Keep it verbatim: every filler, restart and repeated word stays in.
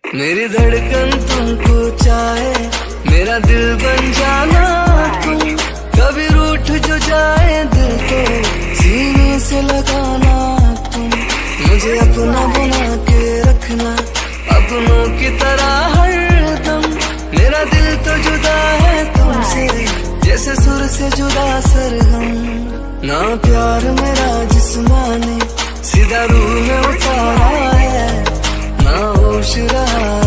मेरी धड़कन तुमको चाहे, मेरा दिल बन जाना तुम। कभी रूठ जो जाए दिल को सीने से लगाना तुम। मुझे अपना बना के रखना अपनों की तरह हरदम। मेरा दिल तो जुदा है तुमसे जैसे सुर से जुदा सरगम। ना प्यार मेरा जिस्मानी सीधा रूह में उतारा है, ना होश रहा